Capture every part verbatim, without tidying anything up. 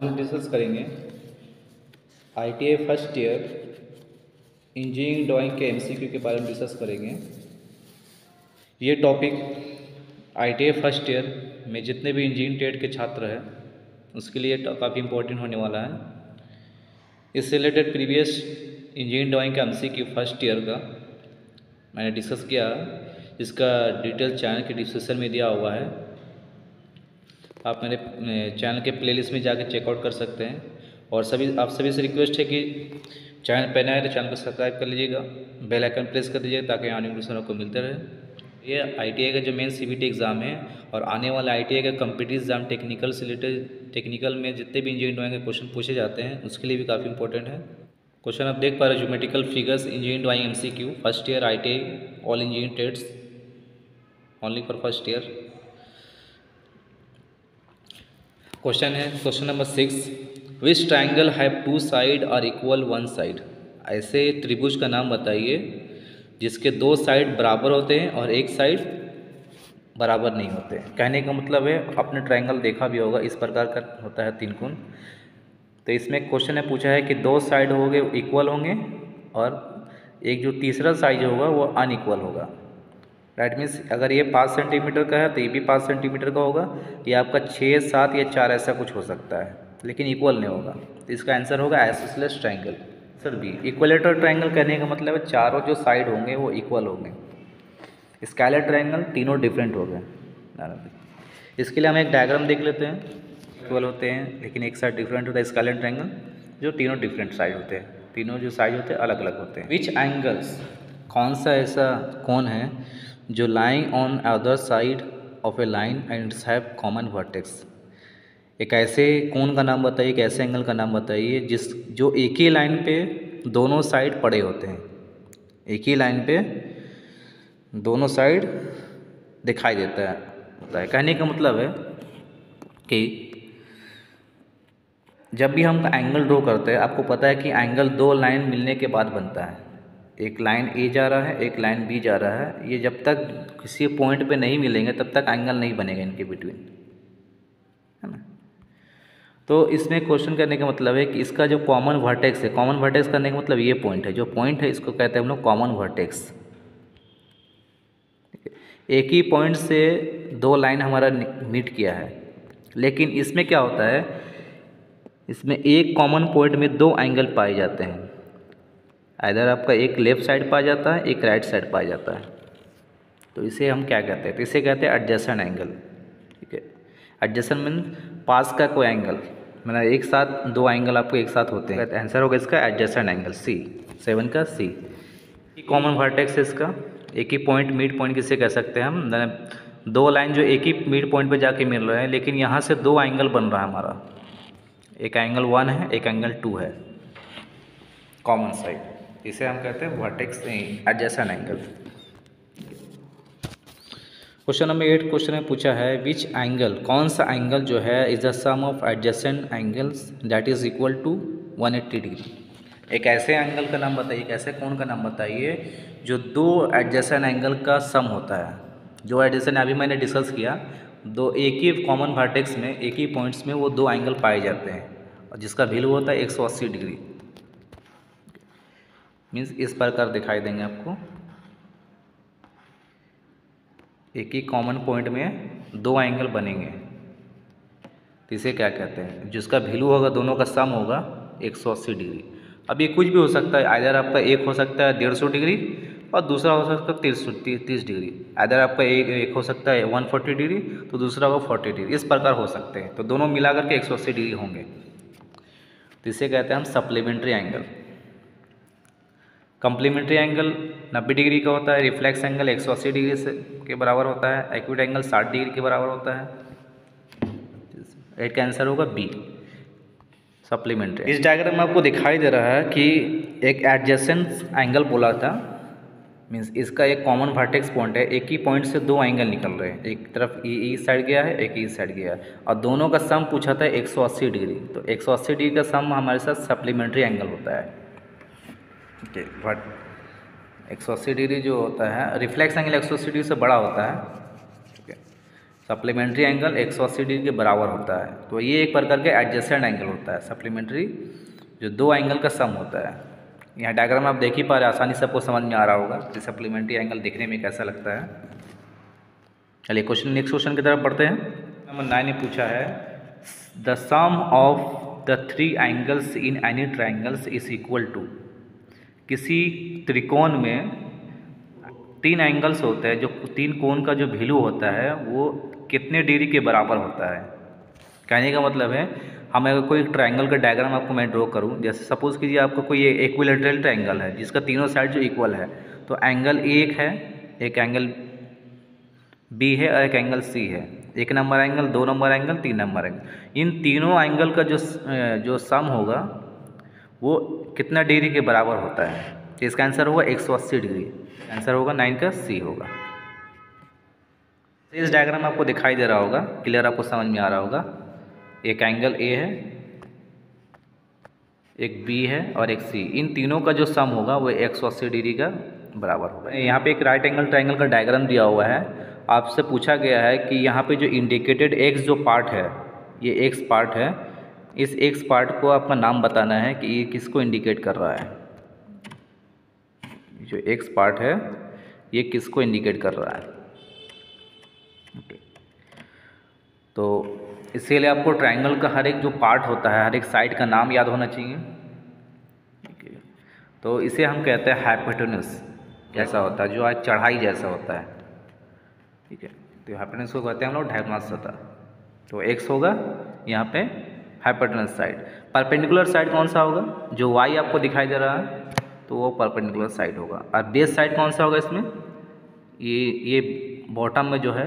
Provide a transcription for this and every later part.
हम डिस्कस करेंगे ITI first year engineering drawing के एमसीक्यू के बारे में डिस्कस करेंगे। ये टॉपिक आईटीआई फर्स्ट ईयर में जितने भी इंजीनियरिंग ट्रेड के छात्र हैं उसके लिए काफ़ी इम्पोर्टेंट होने वाला है। इससे रिलेटेड प्रीवियस इंजीनियरिंग ड्राइंग का एमसीक्यू फर्स्ट ईयर का मैंने डिस्कस किया, इसका डिटेल चैनल के डिस्क्रिप्शन में दिया हुआ है। आप मेरे चैनल के प्लेलिस्ट में जाकर चेकआउट कर सकते हैं। और सभी आप सभी से रिक्वेस्ट है कि चैनल पर नए तो चैनल को सब्सक्राइब कर लीजिएगा, बेल आइकन प्रेस कर दीजिएगा ताकि आने नोटिफिकेशन आपको मिलते रहे। ये आईटीआई का जो मेन सीबीटी एग्ज़ाम है और आने वाला आईटीआई का कॉम्पिटिटिव एग्जाम टेक्निकल से रिलेटेड टेक्निकल में जितने भी इंजीनियरिंग ड्राइंग के क्वेश्चन पूछे जाते हैं उसके लिए भी काफ़ी इंपॉर्टेंट है। क्वेश्चन आप देख पा रहे हो, geometrical figures engineering drawing MCQ first year ITI all engineering trades only for first year. Question है question number six, which triangle have two side और इक्वल वन साइड। ऐसे त्रिभुज का नाम बताइए जिसके दो साइड बराबर होते हैं और एक साइड बराबर नहीं होते। कहने का मतलब है, आपने ट्राइंगल देखा भी होगा, इस प्रकार का होता है तीन कोण। तो इसमें क्वेश्चन ने पूछा है कि दो साइड होंगे इक्वल होंगे और एक जो तीसरा साइड होगा वो अनइक्वल होगा। दैट मीन्स अगर ये पाँच सेंटीमीटर का है तो ये भी पाँच सेंटीमीटर का होगा, ये आपका छः सात या चार ऐसा कुछ हो सकता है, लेकिन इक्वल नहीं होगा। तो इसका आंसर होगा isosceles triangle. Sir B. Equilateral triangle कहने का मतलब है चारों जो साइड होंगे वो इक्वल होंगे। स्केलर ट्राइंगल तीनों डिफरेंट हो गए। इसके लिए हम एक डायग्राम देख लेते हैं। इक्वल होते हैं लेकिन एक साइड डिफरेंट होता है स्केलर ट्राइंगल, जो तीनों डिफरेंट साइड होते हैं, तीनों जो साइड होते हैं अलग अलग होते हैं। विच एंगल्स, कौन सा ऐसा कोण है जो lying on other side of a line and have common vertex. एक ऐसे कोण का नाम बताइए, एक ऐसे एंगल का नाम बताइए जिस जो एक ही लाइन पे दोनों साइड पड़े होते हैं। एक ही लाइन पे दोनों साइड दिखाई देता है होता है कहने का मतलब है कि जब भी हम एंगल ड्रॉ करते हैं, आपको पता है कि एंगल दो लाइन मिलने के बाद बनता है। एक लाइन ए जा रहा है, एक लाइन बी जा रहा है। ये जब तक किसी पॉइंट पे नहीं मिलेंगे तब तक एंगल नहीं बनेगा इनके बिटवीन, है ना। तो इसमें क्वेश्चन करने का मतलब है कि इसका जो कॉमन वर्टेक्स है, कॉमन वर्टेक्स करने का मतलब ये पॉइंट है, जो पॉइंट है इसको कहते हैं हम लोग कॉमन वर्टेक्स। एक ही पॉइंट से दो लाइन हमारा मीट किया है, लेकिन इसमें क्या होता है, इसमें एक कॉमन पॉइंट में दो एंगल पाए जाते हैं। इधर आपका एक लेफ़्ट साइड पाया जाता है, एक राइट साइड पाया जाता है। तो इसे हम क्या कहते हैं, तो इसे कहते हैं एडजेसेंट एंगल। ठीक है, एडजेसेंट मीन पास का कोई एंगल, मतलब एक साथ दो एंगल आपको एक साथ होते हैं। आंसर होगा इसका एडजेसेंट एंगल, सी सेवन का सी। कॉमन वर्टेक्स है इसका, एक ही पॉइंट मिड पॉइंट किसे कह सकते हैं हम, दो लाइन जो एक ही मिड पॉइंट पे जाके मिल रहे हैं, लेकिन यहाँ से दो एंगल बन रहा है हमारा, एक एंगल वन है एक एंगल टू है कॉमन साइड, इसे हम कहते हैं vertex adjacent angle. Question number eight, क्वेश्चन में पूछा है विच एंगल, कौन सा एंगल जो है is the sum of adjacent angles that is equal to one eighty degree. एक ऐसे एंगल का नाम बताइए, एक ऐसे कोण का नाम बताइए जो दो एडजेसेंट एंगल का सम होता है। जो एडजेसेंट अभी मैंने डिस्कस किया, दो एक ही कॉमन वर्टेक्स में एक ही पॉइंट्स में वो दो एंगल पाए जाते हैं और जिसका वैल्यू होता है एक सौ अस्सी डिग्री। मीन्स इस प्रकार दिखाई देंगे आपको, एक ही कॉमन पॉइंट में दो एंगल बनेंगे, तो इसे क्या कहते हैं, जिसका वैल्यू होगा दोनों का सम होगा एक सौ अस्सी डिग्री। अब ये कुछ भी हो सकता है, आइदर आपका एक हो सकता है डेढ़ सौ डिग्री और दूसरा हो सकता है तीस तीस डिग्री। आइदर आपका एक एक हो सकता है एक सौ चालीस डिग्री तो दूसरा होगा चालीस डिग्री, इस प्रकार हो सकते हैं। तो दोनों मिला करके एक सौ अस्सी डिग्री होंगे, तो इसे कहते हैं हम सप्लीमेंट्री एंगल। कम्प्लीमेंट्री एंगल नब्बे डिग्री का होता है, रिफ्लेक्स एंगल एक सौ अस्सी डिग्री से के बराबर होता है, एक्यूट एंगल साठ डिग्री के बराबर होता है। एट का आंसर होगा बी, सप्लीमेंट्री। इस डायग्राम में आपको दिखाई दे रहा है कि एक एडजेसेंट एंगल बोला था, मीन्स इसका एक कॉमन वर्टेक्स पॉइंट है, एक ही पॉइंट से दो एंगल निकल रहे हैं, एक तरफ इस साइड गया है एक इस साइड गया है और दोनों का सम पूछा था एक सौ अस्सी डिग्री। तो एक सौ अस्सी डिग्री का सम हमारे साथ सप्लीमेंट्री एंगल होता है। ठीक है, बट एक सौ अस्सी डिग्री जो होता है, रिफ्लेक्स एंगल एक सौ अस्सी डिग्री से बड़ा होता है। ठीक है, सप्लीमेंट्री एंगल एक सौ अस्सी डिग्री के बराबर होता है। तो ये एक प्रकार के एडजेसेंट एंगल होता है, सप्लीमेंट्री जो दो एंगल का सम होता है। यहाँ डायग्राम आप देख ही पा रहे हैं, आसानी से आपको समझ में आ रहा होगा कि सप्लीमेंट्री एंगल देखने में कैसा लगता है। चलिए क्वेश्चन नेक्स्ट क्वेश्चन की तरफ बढ़ते हैं। नंबर नाइन ने पूछा है the sum of the three angles in any triangles is equal to. किसी त्रिकोण में तीन एंगल्स होते हैं, जो तीन कोण का जो वैल्यू होता है वो कितने डिग्री के बराबर होता है। कहने का मतलब है हम अगर कोई ट्रायंगल का डायग्राम आपको मैं ड्रॉ करूं, जैसे सपोज कीजिए आपको कोई इक्विलैटरल ट्रायंगल है जिसका तीनों साइड जो इक्वल है, तो एंगल एक है, एक एंगल बी है और एक एंगल सी है। एक नंबर एंगल, दो नंबर एंगल, तीन नंबर एंगल। इन तीनों एंगल का जो जो सम होगा वो कितना डिग्री के बराबर होता है। तो इसका आंसर होगा एक सौ अस्सी डिग्री। आंसर होगा नाइन का सी होगा। इस डायग्राम आपको दिखाई दे रहा होगा, क्लियर आपको समझ में आ रहा होगा। एक एंगल ए है, एक बी है और एक सी। इन तीनों का जो सम होगा वो एक सौ अस्सी डिग्री का बराबर होगा। यहाँ पे एक राइट एंगल ट्रायंगल का डायग्राम दिया हुआ है। आपसे पूछा गया है कि यहाँ पे जो इंडिकेटेड एक्स जो पार्ट है, ये एक्स पार्ट है, इस एक्स पार्ट को आपका नाम बताना है कि ये किसको इंडिकेट कर रहा है। जो एक्स पार्ट है ये किसको इंडिकेट कर रहा है। ओके, तो इसके लिए आपको ट्रायंगल का हर एक जो पार्ट होता है, हर एक साइड का नाम याद होना चाहिए। ठीक है, तो इसे हम कहते हैं हाइपोटेन्यूस जैसा होता है, जो आज चढ़ाई जैसा होता है। ठीक है, तो हाइपोटेन्यूस को कहते हैं हम लोग डायगोनल सतह। तो एक्स होगा यहाँ पे हाइपोटेन्यूस साइड। परपेंडिकुलर साइड कौन सा होगा, जो वाई आपको दिखाई दे रहा है तो वो परपेंडिकुलर साइड होगा। और बेस साइड कौन सा होगा इसमें, ये ये बॉटम में जो है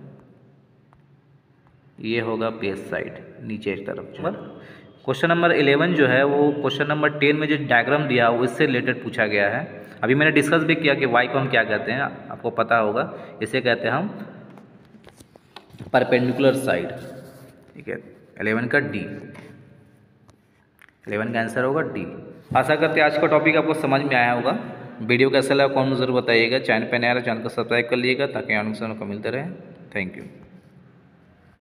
ये होगा बेस साइड, नीचे की तरफ। क्वेश्चन नंबर इलेवन जो है वो क्वेश्चन नंबर टेन में जो डायग्राम दिया है उससे रिलेटेड पूछा गया है। अभी मैंने डिस्कस भी किया कि वाई को हम क्या कहते हैं, आपको पता होगा। इसे कहते हैं हम परपेंडिकुलर साइड। ठीक है, इलेवन का डी, इलेवन का आंसर होगा डी। आशा करते हैं आज का टॉपिक आपको समझ में आया होगा। वीडियो कैसा लगा कॉमेंट में जरूर बताइएगा। चैनल पर नया रहा चैनल को सब्सक्राइब कर लीजिएगा ताकि आने को मिलते रहे। Thank you.